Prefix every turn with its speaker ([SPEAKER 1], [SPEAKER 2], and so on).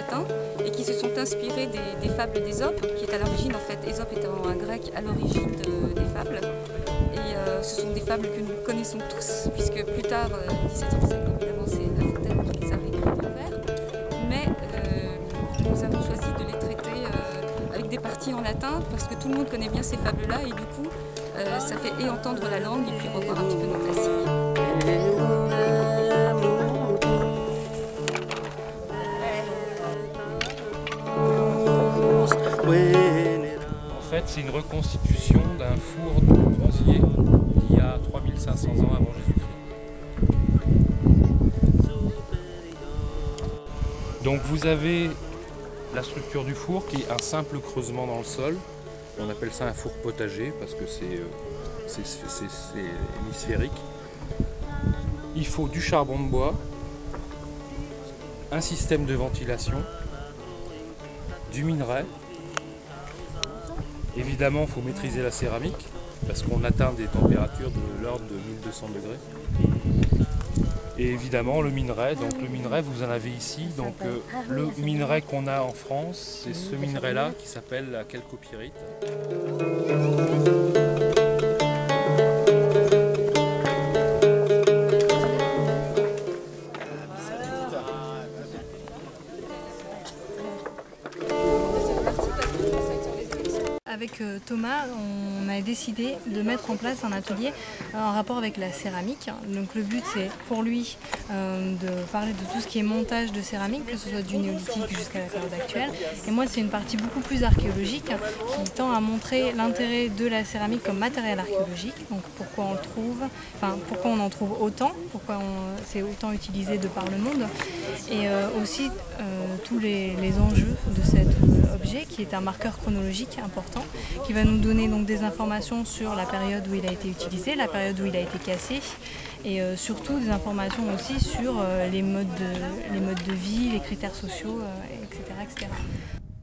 [SPEAKER 1] latin et qui se sont inspirés des fables d'Ésope, qui est à l'origine, en fait, Ésope étant un grec à l'origine des fables. Et ce sont des fables que nous connaissons tous, puisque plus tard, au XVIIe siècle, évidemment, c'est La Fontaine qui les avait écrites en vers. Mais nous avons choisi de les traiter avec des parties en latin, parce que tout le monde connaît bien ces fables-là, et du coup, ça fait et entendre la langue, et puis revoir un petit peu nos classiques.
[SPEAKER 2] En fait, c'est une reconstitution d'un four de bronzier d'il y a 3500 ans avant Jésus-Christ. Donc vous avez la structure du four qui est un simple creusement dans le sol. On appelle ça un four potager parce que c'est hémisphérique. Il faut du charbon de bois, un système de ventilation, du minerai. Évidemment, il faut maîtriser la céramique parce qu'on atteint des températures de l'ordre de 1200 degrés. Et évidemment, le minerai. Donc le minerai, vous en avez ici. Donc le minerai qu'on a en France, c'est ce minerai-là qui s'appelle la chalcopyrite.
[SPEAKER 3] Avec Thomas, on a décidé de mettre en place un atelier en rapport avec la céramique. Donc le but c'est pour lui de parler de tout ce qui est montage de céramique, que ce soit du néolithique jusqu'à la période actuelle. Et moi c'est une partie beaucoup plus archéologique qui tend à montrer l'intérêt de la céramique comme matériel archéologique. Donc pourquoi on le trouve, pourquoi on en trouve autant, pourquoi c'est autant utilisé de par le monde. Et aussi tous les enjeux de cet objet qui est un marqueur chronologique important qui va nous donner donc des informations sur la période où il a été utilisé, la période où il a été cassé et surtout des informations aussi sur les modes de vie, les critères sociaux, etc., etc.